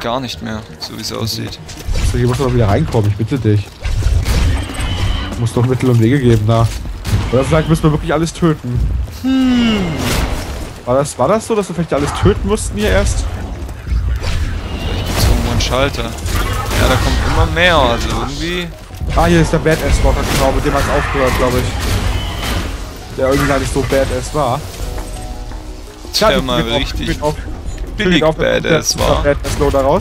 gar nicht mehr, so wie es aussieht. So, hier muss doch wieder reinkommen, ich bitte dich. Muss doch Mittel und Wege geben, da. Oder vielleicht müssen wir wirklich alles töten. War das so, dass wir vielleicht alles töten mussten hier erst? Vielleicht gibt es irgendwo einen Schalter. Ja, da kommt immer mehr, also irgendwie... Ah, hier ist der Badass-Walker, genau, mit dem hat es aufgehört, glaube ich. Der irgendwie gar nicht so Badass war. Der mal richtig billig Badass war. Badass-Loader raus.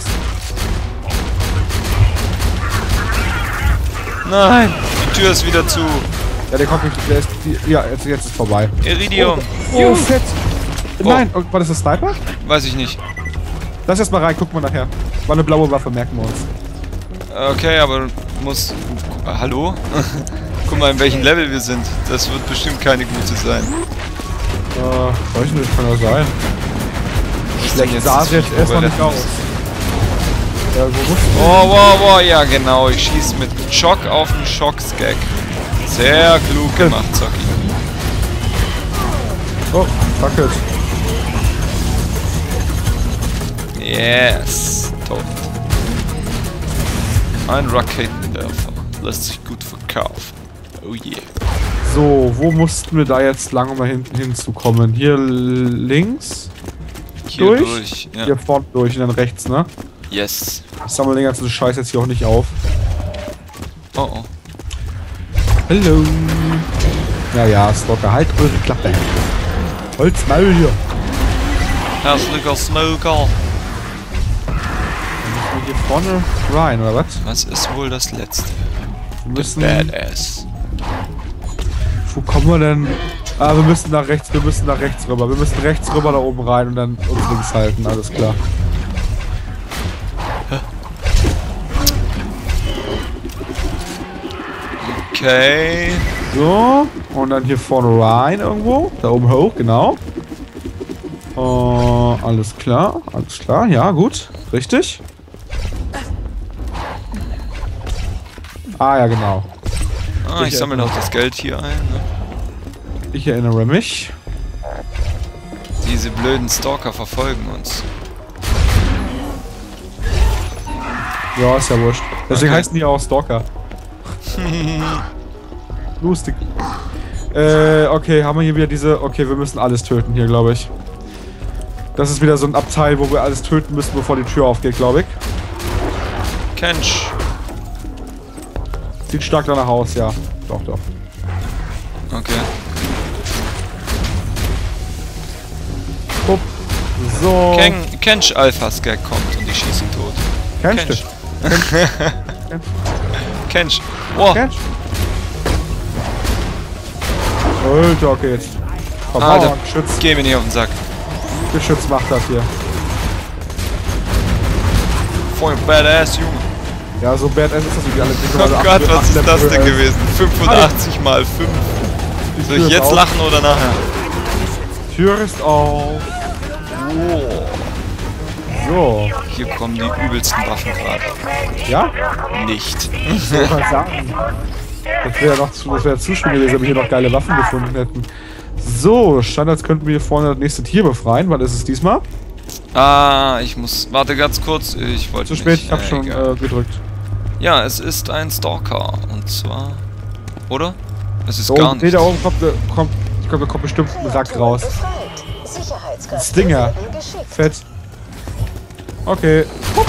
Nein, die Tür ist wieder zu. Ja, der kommt nicht, der ist, ja, jetzt ist vorbei. Iridium. Oh, fett. Nein, oh, war das der Sniper? Weiß ich nicht. Lass erst mal rein, gucken wir nachher. War eine blaue Waffe, merken wir uns. Okay, aber du musst... Hallo? Guck mal, in welchem Level wir sind. Das wird bestimmt keine gute sein. Weiß nicht, kann ja sein. Schlecht sah es jetzt erstmal nicht aus. Ja, wow, ja genau. Ich schieße mit Schock auf den Schock-Skag. Sehr klug gemacht, Zocki. Oh, fuck it. Yes, tot. Ein Raketenwerfer. Lässt sich gut verkaufen. Oh yeah. So, wo mussten wir da jetzt lang, um da hinten hinzukommen? Hier links? Hier durch? Ja. Hier vorne durch und dann rechts, ne? Yes. Ich sammle den ganzen Scheiß jetzt hier auch nicht auf. Oh oh. Hallo. Ja, Stalker, halt eure Klappe. Holzmaul hier. Herzlicher Smoker. Dann müssen wir hier vorne rein, oder was? Was ist wohl das letzte? Wir müssen... Badass. Wo kommen wir denn? Ah, wir müssen nach rechts rüber. Wir müssen rechts rüber da oben rein und dann uns links halten, alles klar. Okay. So, und dann hier vorne rein irgendwo. Da oben hoch, genau. Alles klar, ja, gut. Richtig. Ah, ja, genau. Ah, ich sammle noch das Geld hier ein. Ne? Ich erinnere mich. Diese blöden Stalker verfolgen uns. Ja, ist ja wurscht. Deswegen Okay. heißen die auch Stalker. Lustig. Okay, haben wir hier wieder diese... Okay, wir müssen alles töten hier, glaube ich. Das ist wieder so ein Abteil, wo wir alles töten müssen, bevor die Tür aufgeht, glaube ich. Kensch. Sieht stark danach aus, ja. Doch. Okay. Upp. So. Kensch Alpha Skag kommt und die schießen tot. Kennst du? Kensch. Oh. Kennst Alter, okay, jetzt. Alter, geh mir nicht auf den Sack. Geschütz macht das hier. Voll Badass, Junge. Ja, so badass ist das wie alle. Oh Gott, was ist das denn gewesen? 85 mal 5. Soll ich jetzt lachen oder nachher? Tür ist auf. Oh. So. Hier kommen die übelsten Waffen gerade. Ja? Nicht. Soll ich mal sagen. Das wäre ja zu schön gewesen, wenn wir hier noch geile Waffen gefunden hätten. So, scheint, als könnten wir hier vorne das nächste Tier befreien. Was ist es diesmal? Ah, ich muss... Warte ganz kurz. Ich wollte Zu spät, ich hab schon gedrückt. Ja, es ist ein Stalker. Und zwar... Oder? Es ist So, gar nicht. Da oben kommt bestimmt ein Rack raus. Stinger. Fett. Okay.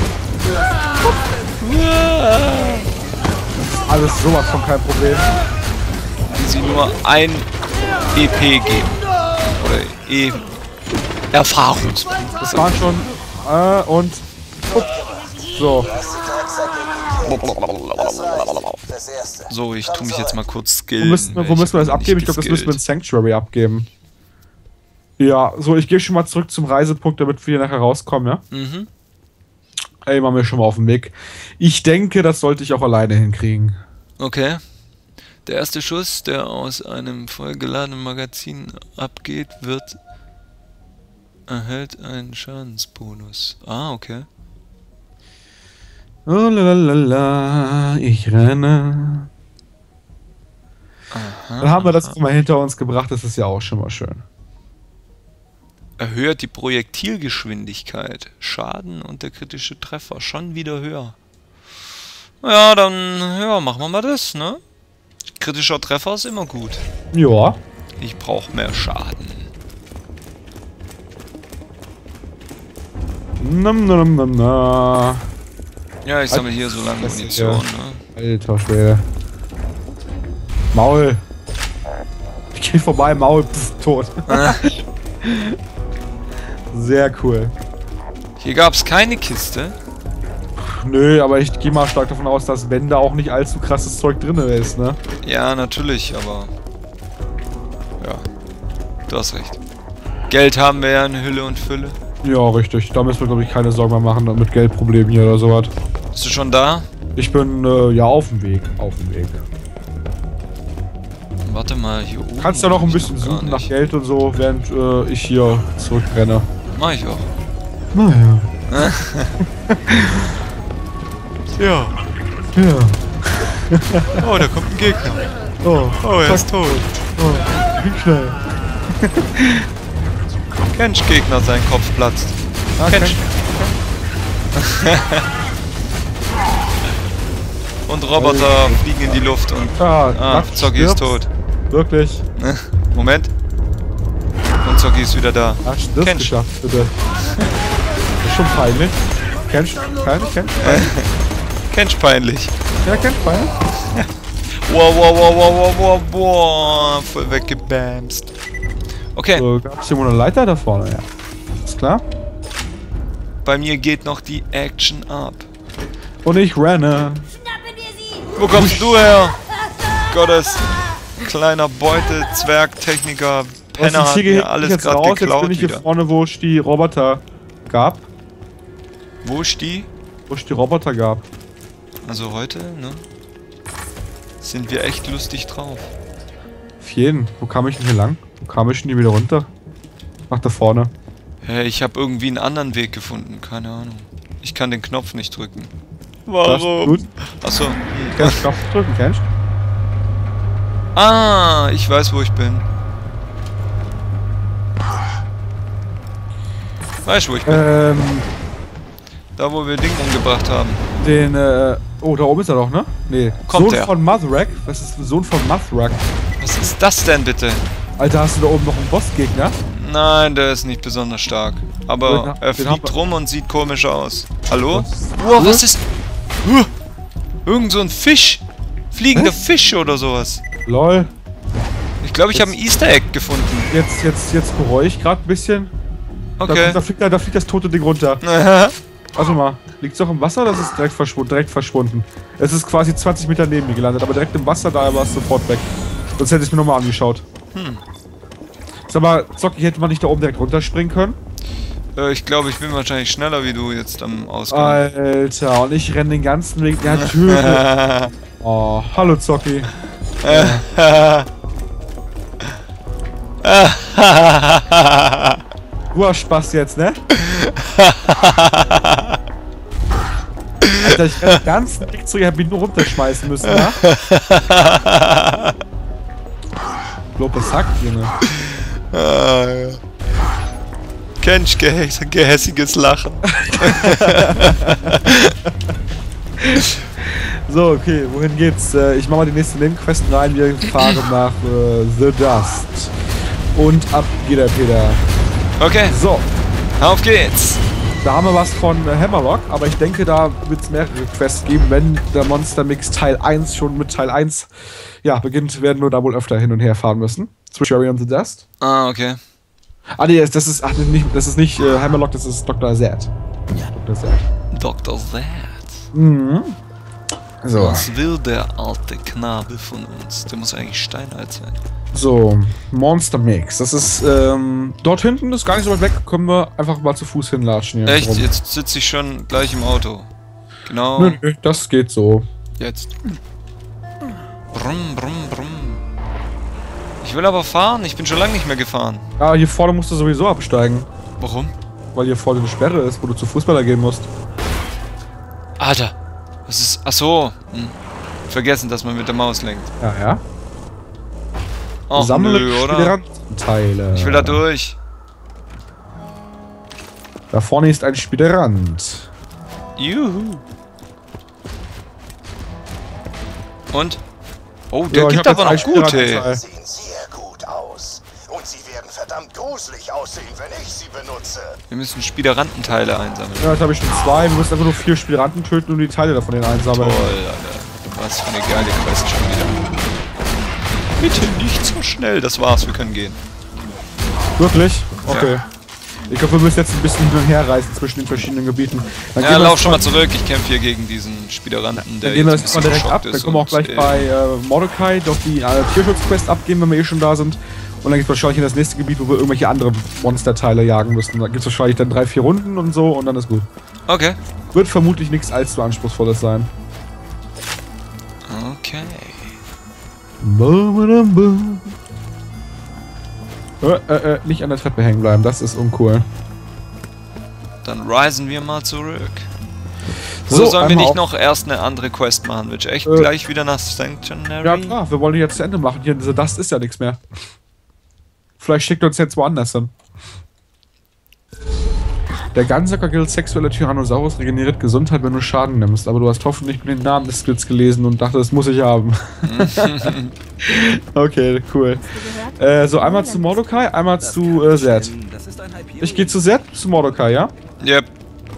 Alles sowas von kein Problem. Wenn sie nur ein EP geben. Oder Erfahrungspunkte. Das waren schon. Und. So. So, ich tue mich jetzt mal kurz skillen. Wo müssen wir das abgeben? Ich glaube, das müssen wir in Sanctuary abgeben. Ja, so, ich gehe schon mal zurück zum Reisepunkt, damit wir nachher rauskommen, ja? Mhm. Ey, machen wir schon mal auf den Weg. Ich denke, das sollte ich auch alleine hinkriegen. Okay. Der erste Schuss, der aus einem vollgeladenen Magazin abgeht, erhält einen Schadensbonus. Ah, okay. Oh lalalala, ich renne. Aha, Dann haben wir das mal hinter uns gebracht, das ist ja auch schon mal schön. Erhöht die Projektilgeschwindigkeit. Schaden und der kritische Treffer. Schon wieder höher. Ja, dann ja, machen wir mal das, ne? Kritischer Treffer ist immer gut. Ja. Ich brauche mehr Schaden. Na. Ja, ich sammle hier so lange Das Munition, ja. ne? Alter Schwede. Maul. Ich geh vorbei, Maul, pff, tot. Sehr cool. Hier gab es keine Kiste. Nö, aber ich gehe mal stark davon aus, dass wenn da auch nicht allzu krasses Zeug drin ist, ne? Ja, natürlich, aber... Ja, du hast recht. Geld haben wir ja in Hülle und Fülle. Ja, richtig. Da müssen wir, glaube ich, keine Sorgen mehr machen mit Geldproblemen hier oder sowas. Bist du schon da? Ich bin, ja, auf dem Weg. Auf dem Weg. Warte mal, hier oben... Kannst ja noch ein bin ich bisschen gar suchen nach nicht. Geld und so, während ich hier zurückrenne. Mach ich auch. Naja. Ja. Ja. Oh, da kommt ein Gegner. Oh, Oh, er ist tot. oh. Wie schnell. Kennst Gegner, sein Kopf platzt. Ah, Kennst Und Roboter fliegen in die Luft und... Zocki ist tot. Wirklich? Moment. Und Zocki ist wieder da. Ach, das Kennst. geschafft, bitte. Das ist schon peinlich. Kennst du? Kennst Kennst peinlich. Ja, kennst du peinlich? Wow. Voll weggebamst. Okay, So, gab's hier wohl eine Leiter da vorne, ja. Ist klar? bei mir geht noch die Action ab. Und ich renne. Wo kommst du her? Gottes kleiner Beute, Zwerg, Techniker, Penner hat mir alles jetzt gerade raus, jetzt geklaut bin ich hier wieder. vorne, wo es die Roboter gab. Wo ist die? Wo es die Roboter gab. Also heute, ne? Sind wir echt lustig drauf. Auf jeden. Wo kam ich denn hier lang? Wo kam ich denn hier wieder runter? Ach, da vorne. Hey, ich habe irgendwie einen anderen Weg gefunden, keine Ahnung. Ich kann den Knopf nicht drücken. Das ist gut. Achso. Kennst du Knopf drücken, kennst du? Ah, ich weiß, wo ich bin. Weißt du, wo ich bin? Da, wo wir Ding umgebracht haben. Den, oh, da oben ist er doch, ne? Nee. Kommt Sohn er. von Mothrak. Das ist der Sohn von Mothrak. Was ist das denn bitte? Alter, hast du da oben noch einen Bossgegner? Nein, der ist nicht besonders stark. Aber er Den haben fliegt wir- rum und sieht komisch aus. Hallo? Was? Wow, was ist... Irgend so ein Fisch. Fliegender Fisch oder sowas. Lol. Ich glaube, ich habe ein Easter Egg gefunden. Jetzt bereue ich gerade ein bisschen. Okay. Da fliegt das tote Ding runter. Warte mal. Liegt's doch im Wasser? Das ist direkt verschwunden. Es ist quasi 20 Meter neben mir gelandet, aber direkt im Wasser, daher war es sofort weg. Sonst hätte ich es mir nochmal angeschaut. Sag mal, Zocki, hätte man nicht da oben direkt runterspringen können? Ich glaube, ich bin wahrscheinlich schneller wie du jetzt am Ausgang. Alter, und ich renne den ganzen Weg. Ja, natürlich. Oh, hallo Zocki. Du hast Spaß jetzt, ne? Alter, ich renne den ganzen Weg zurück, ich hab ihn nur runterschmeißen müssen, ne? Ich glaub, das hackt, Junge. Kennst gehässiges Lachen. So, okay, wohin geht's? Ich mach mal die nächste Nebenquest rein. Wir fahren nach The Dust. Und ab geht der Peter. Okay, So, auf geht's. da haben wir was von Hammerlock, aber ich denke, da wird es mehrere Quests geben. Wenn der Monster Mix Teil 1 schon mit Teil 1 ja, beginnt, werden wir da wohl öfter hin und her fahren müssen. Zwischen Cherry und The Dust. Ah, okay. Ah, nee, das ist nicht Hammerlock, das ist Dr. Zed. Dr. Zed. Dr. Zed. Mhm. So. Was will der alte Knabe von uns? Der muss eigentlich steinalt sein. So, Monster Mix. Das ist, dort hinten ist gar nicht so weit weg. Können wir einfach mal zu Fuß hinlatschen. Hier Echt? rum. Jetzt sitze ich schon gleich im Auto. Genau. Nö, das geht so. Jetzt. Brumm. Ich will aber fahren. Ich bin schon lange nicht mehr gefahren. Ah, hier vorne musst du sowieso absteigen. Warum? Weil hier vorne eine Sperre ist, wo du zu Fußballer gehen musst. Alter. Was ist... Ach so. Vergessen, dass man mit der Maus lenkt. Ja. Ach Sammle nö, oder? Spielerantenteile. Ich will da durch. Da vorne ist ein Spielerand. Juhu. Und? Oh, Ja, der ich geht hab aber jetzt noch einen gut, Spielerand. ey. Sehen sehr gut aus. Und sie werden verdammt gruselig aussehen, wenn ich sie benutze. Wir müssen Spielerantenteile einsammeln. Ja, jetzt habe ich schon 2. Wir müssen einfach nur 4 Spieleranden töten und die Teile davon einsammeln. Toll, Alter. Was für eine geile Quest schon wieder. Bitte nicht so schnell. Das war's, wir können gehen. Wirklich? Okay. Ja. Ich glaube, wir müssen jetzt ein bisschen hin und her reisen zwischen den verschiedenen Gebieten. Dann Ja, gehen wir lauf jetzt schon mal zurück. Ich kämpfe hier gegen diesen Spieleranten, der Dann gehen wir jetzt jetzt ein mal bisschen direkt ab. geschockt Dann ist. können wir auch gleich bei Mordecai doch die Tierschutzquest abgeben, wenn wir eh schon da sind. Und dann geht es wahrscheinlich in das nächste Gebiet, wo wir irgendwelche andere Monsterteile jagen müssen. Da gibt es wahrscheinlich dann 3, 4 Runden und so und dann ist gut. Okay. Wird vermutlich nichts allzu anspruchsvolles sein. Okay. Nicht an der Treppe hängen bleiben, das ist uncool. Dann reisen wir mal zurück. So, Oder sollen wir einmal nicht noch erst eine andere Quest machen? Willst du echt gleich wieder nach Sanctuary? Ja klar, wir wollen die jetzt zu Ende machen. Hier, diese Dust ist ja nichts mehr. Vielleicht schickt uns jetzt woanders hin. Der Gansacker gilt sexueller Tyrannosaurus regeneriert Gesundheit, wenn du Schaden nimmst. Aber du hast hoffentlich den Namen des Skills gelesen und dachte, das muss ich haben. Okay, cool. So, einmal zu Mordecai, einmal zu Zed. Ich gehe zu Zed, zu Mordecai, ja? Yep.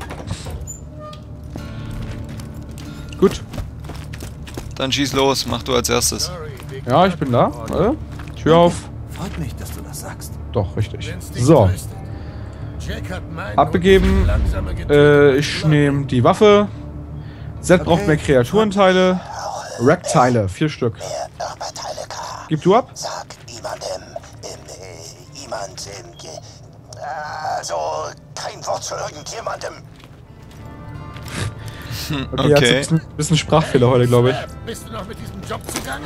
Gut. Dann schieß los, mach du als erstes. Ja, ich bin da. Tür auf. Freut mich, dass du das sagst. Doch, richtig. So, abgegeben. Ich nehme die Waffe. Zed braucht mehr Kreaturenteile. Rack-Teile, 4 Stück. Gib du ab. Sag also, kein Wort zu irgendjemandem. Okay, Okay. jetzt ein bisschen Sprachfehler heute, glaube ich. Bist du noch mit diesem Job zugange?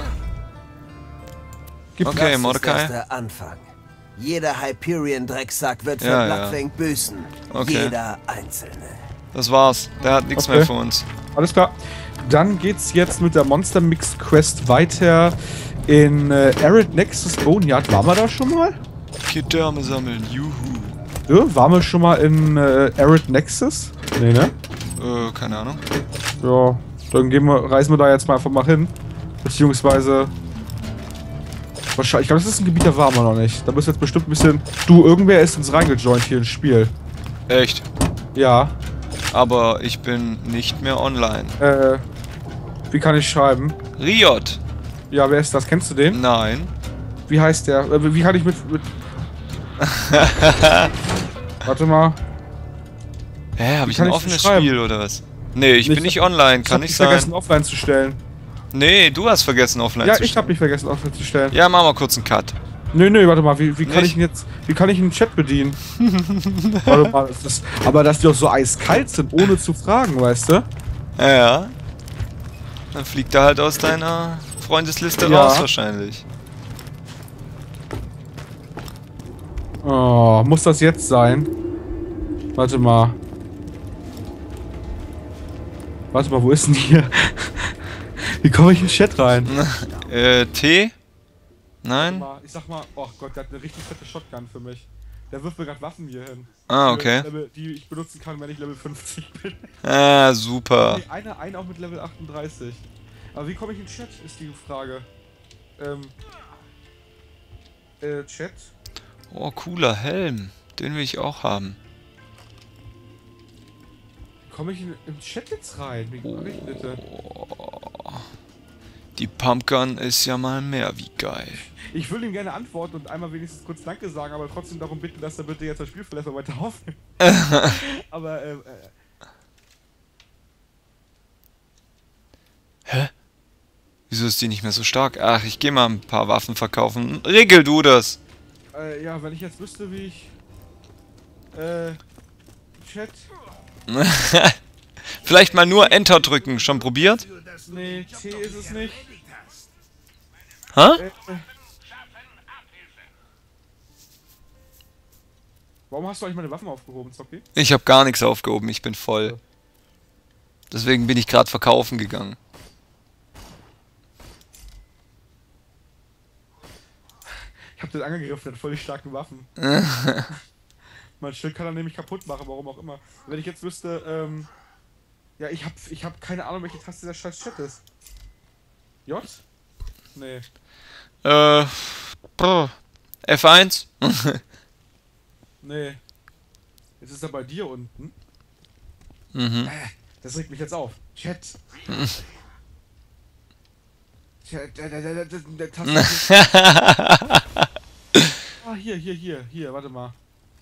Gib Okay, Das ist Mordecai. erst der Anfang. Jeder Hyperion-Drecksack wird für Ja, ja. Bloodfang büßen. Okay. Jeder Einzelne. Das war's. Der hat nichts Okay. mehr für uns. Alles klar. Dann geht's jetzt mit der Monster Mix Quest weiter in Arid Nexus Boneyard. Waren wir da schon mal? Gedärme sammeln. Juhu. Ja, waren wir schon mal in Arid Nexus? Nee, ne? Keine Ahnung. Ja, dann reisen wir da jetzt mal einfach mal hin. Beziehungsweise. Wahrscheinlich, ich glaube, das ist ein Gebiet, da waren wir noch nicht. Da müssen wir jetzt bestimmt ein bisschen. Du, irgendwer ist uns reingejoint hier ins Spiel. Echt. Ja. Aber ich bin nicht mehr online. Wie kann ich schreiben? Riot. Ja, wer ist das? Kennst du den? Nein. Wie heißt der? Wie kann ich mit. Warte mal. Hä, hab ich kann ein ich offenes schreiben? Spiel oder was? Nee, ich bin nicht online. Kann nicht Ich vergessen, sein. offline zu stellen. Nee, du hast vergessen offline Ja, zu ich stellen. hab mich vergessen, offline zu stellen. Ja, machen wir kurz einen Cut. Nö, warte mal, wie kann Nicht? ich ihn jetzt. Wie kann ich den Chat bedienen? Warte mal, aber dass die auch so eiskalt sind, ohne zu fragen, weißt du? Ja. Dann fliegt er halt aus deiner Freundesliste Ja. raus wahrscheinlich. Oh, muss das jetzt sein? Warte mal. Warte mal, wo ist denn hier? Wie komme ich in den Chat rein? T? Nein? Ich sag mal, oh Gott, der hat eine richtig fette Shotgun für mich. Der wirft mir gerade Waffen hier hin. Ah, okay. Die ich benutzen kann, wenn ich Level 50 bin. Ah, super. Nee, eine auch mit Level 38. Aber wie komme ich in den Chat, ist die Frage. Chat? Oh, cooler Helm. Den will ich auch haben. Wie komme ich im Chat jetzt rein? Wie mache ich bitte? Die Pumpgun ist ja mal mehr wie geil. Ich würde ihm gerne antworten und einmal wenigstens kurz Danke sagen, aber trotzdem darum bitten, dass er bitte jetzt das Spiel verlässt und weiter aufnimmt. Aber, Hä? Wieso ist die nicht mehr so stark? Ach, ich gehe mal ein paar Waffen verkaufen. Regel du das. ja, wenn ich jetzt wüsste, wie ich. Chat. Vielleicht mal nur Enter drücken. Schon probiert? Nee, T ist es nicht. Hä? Warum hast du eigentlich meine Waffen aufgehoben, Zocki? Ich habe gar nichts aufgehoben. Ich bin voll. Deswegen bin ich gerade verkaufen gegangen. Ich hab den angegriffen, der hat voll die starken Waffen. Mein Schild kann er nämlich kaputt machen, warum auch immer. Wenn ich jetzt wüsste, ja, ich hab keine Ahnung, welche Taste der scheiß Chat ist. J? Nee. F1? Nee. Jetzt ist er bei dir unten. Mhm. Das regt mich jetzt auf. Chat. Chat, der Taste. Ah, hier, warte mal.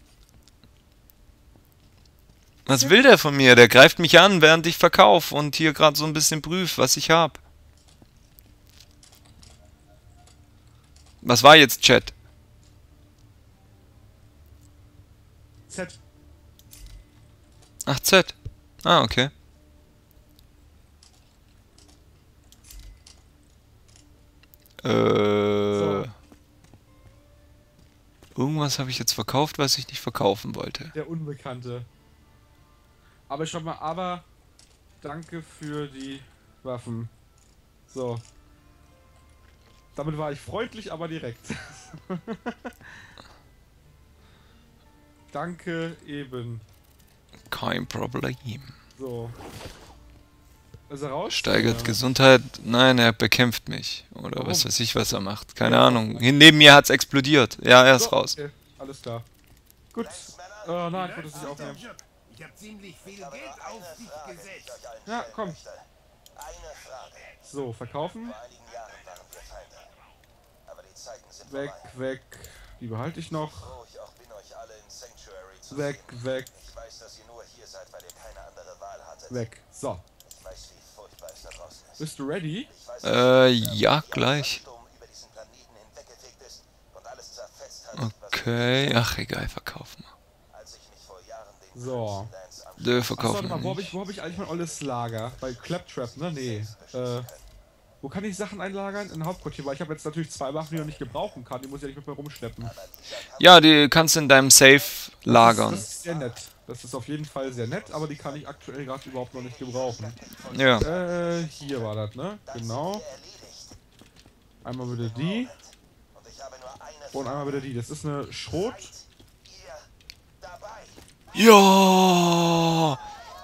Was will der von mir? Der greift mich an, während ich verkaufe und hier gerade so ein bisschen prüft, was ich hab. Was war jetzt Chat? Z. Ach, Z. Ah, okay. So. Irgendwas habe ich jetzt verkauft, was ich nicht verkaufen wollte. Der Unbekannte. Aber schau mal, aber danke für die Waffen. So. Damit war ich freundlich, aber direkt. Danke eben. Kein Problem. So. Ist er raus? Steigert Ja. Gesundheit. Nein, er bekämpft mich. Oder Warum? was weiß ich, was er macht. Keine Ahnung. Neben mir hat's explodiert. Ja, er ist So, raus. okay. Alles klar. Gut. Oh nein, ich wollte es nicht aufnehmen. Ich habe ziemlich viel Geld auf dich gesetzt. Ja, komm. Eine Frage. So, verkaufen. Vor einigen Jahren waren wir Feinde. Aber die Zeiten sind Weg, vorbei. weg. Die behalte ich noch. Oh, ich auch bin euch alle in Sanctuary zu Weg, sehen. weg, Ich weiß, dass ihr nur hier seid, weil ihr keine andere Wahl hattet. weg. So. Ich weiß, wie furchtbar es da draußen ist. Bist du ready? Ich weiß, Ja, gleich. Sturm über diesen Planeten hinweggefegt ist und alles zerfetzt hat, Okay. Ach, egal, verkaufen wir. als ich mich vor Jahren den So. Crimson Lands anschaute. Nö, Achso, verkaufen warte mal, wir nicht. wo hab ich eigentlich mein olles Lager? Bei Claptrap, ne? Nee. Wo kann ich Sachen einlagern? In Hauptquartier, weil ich habe jetzt natürlich 2 Waffen, die ich noch nicht gebrauchen kann. Die muss ich ja nicht mit mir rumschleppen. Ja, die kannst du in deinem Safe lagern. Das ist sehr nett. Das ist auf jeden Fall sehr nett, aber die kann ich aktuell gerade überhaupt noch nicht gebrauchen. Ja. Hier war das, ne? Genau. Einmal bitte die. Und ich habe nur eine Und einmal bitte die. Das ist eine Schrot. ihr dabei. Ja.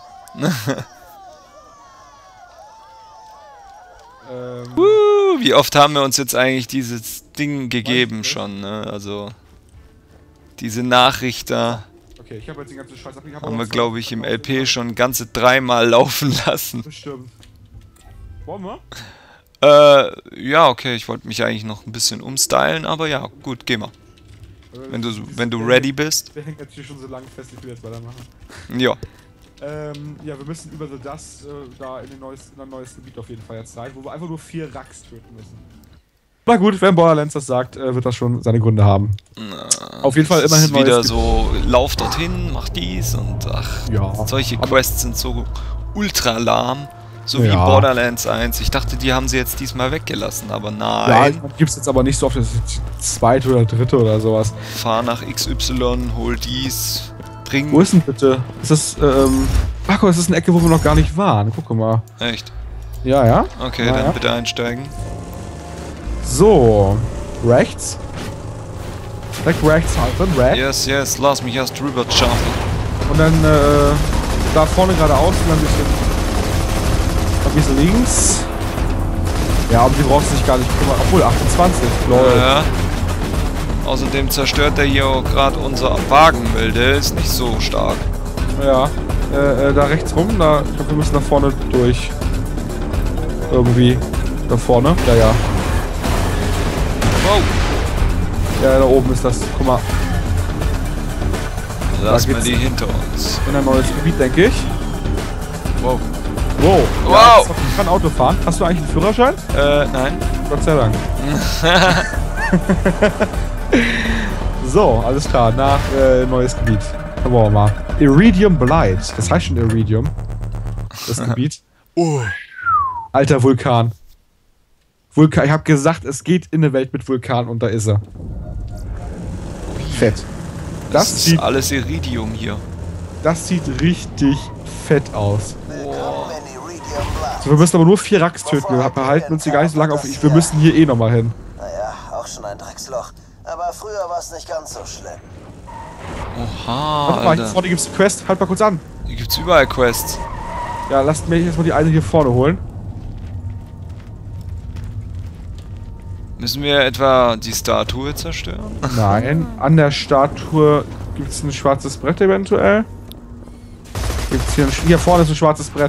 Wie oft haben wir uns jetzt eigentlich dieses Ding gegeben nicht. schon, ne? Also diese Nachricht da Okay, ich habe jetzt den ganzen Scheiß ab. haben wir, glaube ich, im LP schon ganze 3-mal laufen lassen. Bestimmt. Wollen wir? Ja, okay, ich wollte mich eigentlich noch ein bisschen umstylen, aber ja, gut, geh mal. Wenn du ready bist. Der hängt natürlich schon so lange fest, ich will jetzt weitermachen. Ja. Ja, wir müssen über The Dust da in ein neues Gebiet auf jeden Fall jetzt rein, wo wir einfach nur 4 Racks töten müssen. Na gut, wenn Borderlands das sagt, wird das schon seine Gründe haben. Auf jeden Fall Es immerhin ist wieder neues so, lauf dorthin, mach dies und ach, Ja, solche aber- Quests sind so ultra lahm, so wie Ja. Borderlands 1. Ich dachte, die haben sie jetzt diesmal weggelassen, aber Ja, nein. gibt's jetzt aber nicht so oft, das ist jetzt die 2. oder 3. oder sowas. Fahr nach XY, hol dies, bring... Wo ist denn bitte? Ist das, ach guck, das ist eine Ecke, wo wir noch gar nicht waren. Guck mal. Echt? Ja, ja. Okay, Ja, dann ja. bitte einsteigen. So. Rechts. Direkt rechts halten, rechts. Yes, lass mich erst drüber schaffen. Und dann, da vorne geradeaus und dann ein bisschen links. Ja, aber die brauchst du dich gar nicht kümmern. Obwohl, 28, lol. Ja. Außerdem zerstört er hier gerade unser Wagenmilde, ist nicht so stark. Ja. Da rechts rum, da, ich glaube, wir müssen nach vorne durch. Irgendwie. Da vorne? Ja, ja. Wow, Ja, da oben ist das. Guck mal, lass mal geht's- die hinter uns. in ein neues Gebiet, denke ich. Wow. Wow. Wow. Ja, ich kann Auto fahren. Hast du eigentlich einen Führerschein? Nein. Gott sei Dank. So, alles klar. Nach neues Gebiet. Dann wollen wir mal. Iridium Blight. Das heißt schon Iridium. Das Gebiet. Oh. Alter Vulkan. Ich habe gesagt, es geht in eine Welt mit Vulkan und da ist er. Fett. Das ist alles Iridium hier. Das sieht richtig fett aus. Willkommen in Iridium Blight. So, wir müssen aber nur 4 Racks töten. Wir behalten uns hier gar nicht so lange auf. Wir müssen hier eh nochmal hin. Naja, auch schon ein Drecksloch. Aber früher war es nicht ganz so schlimm. Oha, Warte mal, hier Alter. vorne gibt's eine Quest. Halt mal kurz an. Hier gibt's überall Quests. Ja, lasst mich erstmal die eine hier vorne holen. Müssen wir etwa die Statue zerstören? Nein, an der Statue gibt's ein schwarzes Brett eventuell. Gibt's hier vorne ist ein schwarzes Brett.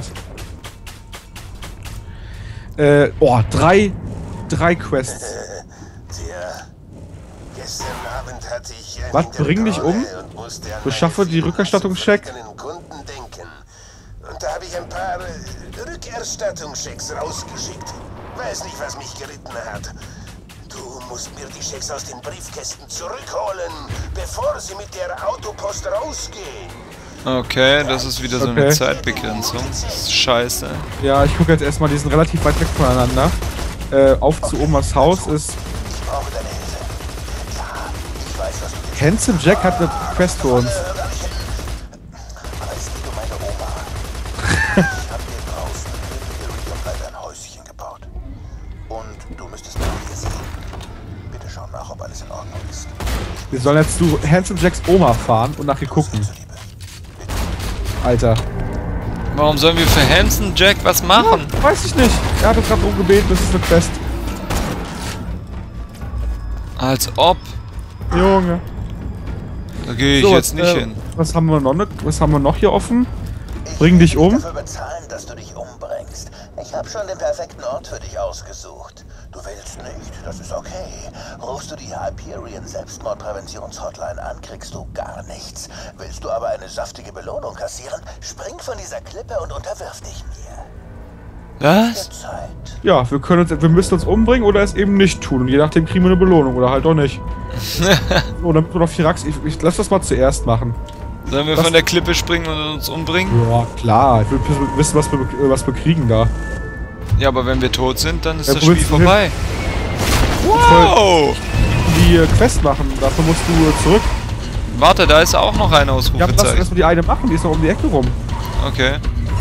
Drei Quests. Tja, gestern Abend hatte ich Was, bring dich um? Beschaffe die Rückerstattungscheck. Kunden denken. Und da habe ich ein paar Rückerstattungschecks rausgeschickt. Weiß nicht, was mich geritten hat. Du musst mir die Schecks aus den Briefkästen zurückholen, bevor sie mit der Autopost rausgehen. Okay, das ist wieder so eine Okay. Zeitbegrenzung. Das ist scheiße. Ja, ich gucke jetzt erstmal, die sind relativ weit weg voneinander. Auf zu Omas Haus ist. Ich brauche deine Hilfe. Ja, ich weiß, was du Handsome Jack hat eine Quest für uns. Aber es geht um meine Oma. Ich habe hier draußen in Iridium ein Häuschen gebaut. Und du müsstest nach ihr sehen. Bitte schau nach, ob alles in Ordnung ist. Wir sollen jetzt zu Handsome Jacks Oma fahren und nach ihr gucken. Zuliebe. Alter. Warum sollen wir für Hansen Jack was machen? Ja, weiß ich nicht. Er hat uns gerade darum gebeten, das ist eine Quest. Als ob. Junge. Da gehe ich So, jetzt nicht hin. Was haben wir noch hier offen? Bring dich um. Ich will dafür bezahlen, dass du dich umbringst. Ich habe schon den perfekten Ort für dich ausgesucht. Du willst nicht, das ist okay. Rufst du die Hyperion Selbstmordpräventions-Hotline an, kriegst du gar nichts. Willst du aber eine saftige Belohnung kassieren, spring von dieser Klippe und unterwirf dich mir. Was? Zeit. Ja, wir müssen uns umbringen oder es eben nicht tun. Und je nachdem kriegen wir eine Belohnung oder halt auch nicht. Oder noch Firax, ich lass das mal zuerst machen. Sollen wir von der Klippe springen und uns umbringen? Ja, klar. Ich will wissen, was wir kriegen da. Ja, aber wenn wir tot sind, dann ist Ja, das wo Spiel willst du vorbei. Wow! Die Quest machen, dafür musst du zurück. Warte, da ist auch noch ein Ja, aber lass Ausrufezeichen. erstmal die eine machen, die ist noch um die Ecke rum. Okay.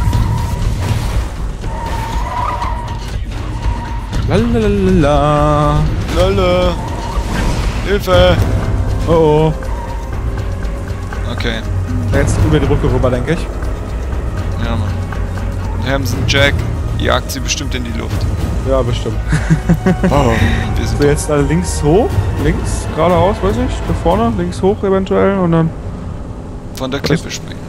Lalalala. Lala. Hilfe! Oh oh. Okay. Jetzt über die Brücke rüber, denke ich. Ja, Mann. Und Hamson Jack jagt sie bestimmt in die Luft. Ja, bestimmt. Oh, wir sind So, jetzt links hoch, links, geradeaus, weiß ich, da vorne, links hoch eventuell und dann. von der Klippe springen.